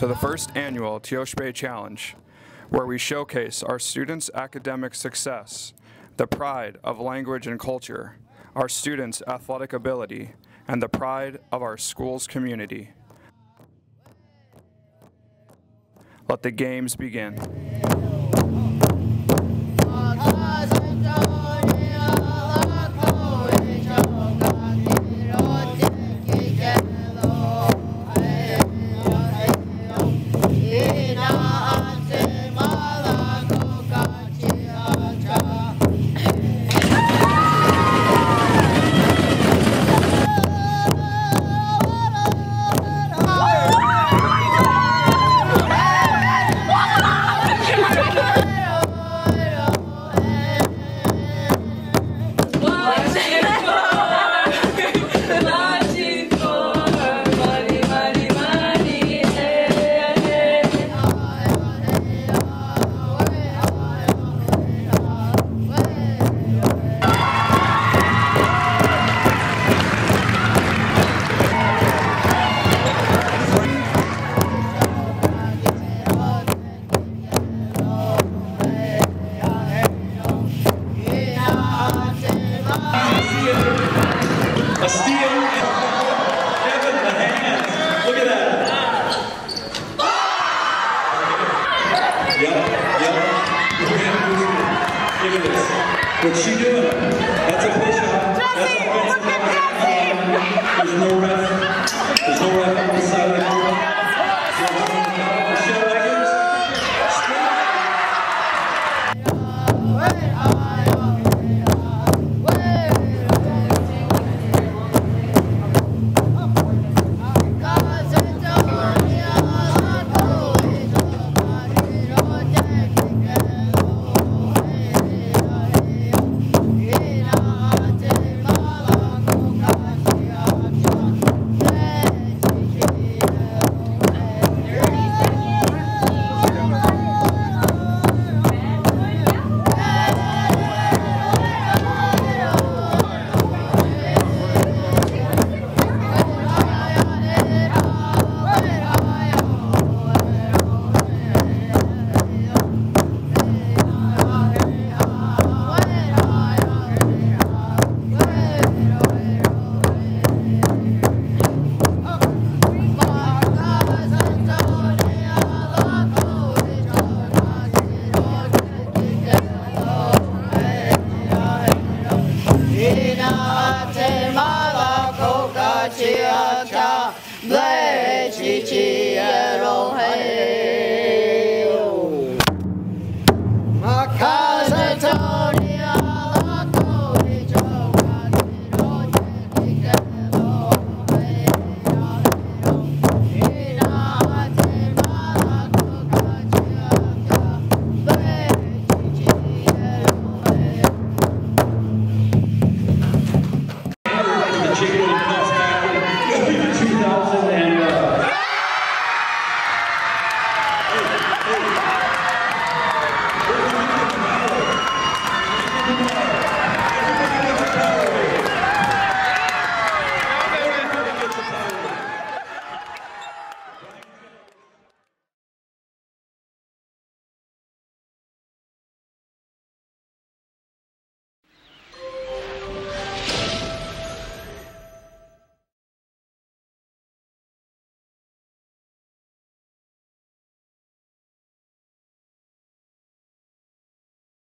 to the first annual Teospe Challenge, where we showcase our students' academic success, the pride of language and culture, our students' athletic ability, and the pride of our school's community. Let the games begin. A steal and Kevin the hands. Look at that. Yep. Look at this. What's she doing? That's a push-up. That's offensive. There's no